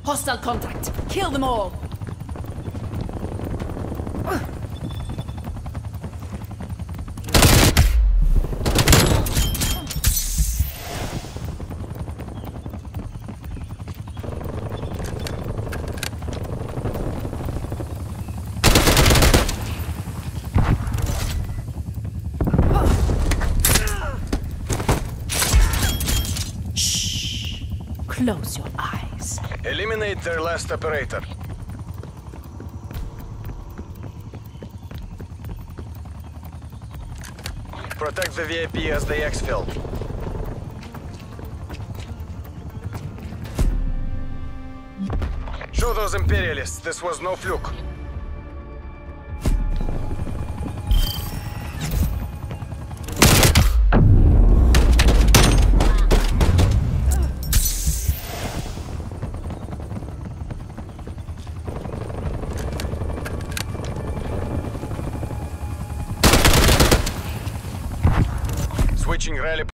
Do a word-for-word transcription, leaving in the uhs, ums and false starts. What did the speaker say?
Hostile contact. Kill them all. Close your eyes. Eliminate their last operator. Protect the V I P as they exfil. Show those Imperialists this was no fluke. Switching rally